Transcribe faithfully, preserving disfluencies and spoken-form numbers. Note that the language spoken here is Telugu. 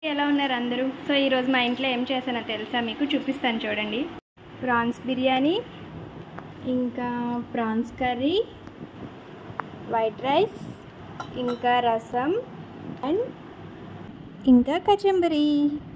ఎలా ఉన్నారు అందరూ? సో ఈరోజు మా ఇంట్లో ఏం చేశానో తెలుసా మీకు? చూపిస్తాను చూడండి. ప్రాన్స్ బిర్యానీ, ఇంకా ప్రాన్స్ కర్రీ, వైట్ రైస్, ఇంకా రసం అండ్ ఇంకా కచంబరీ.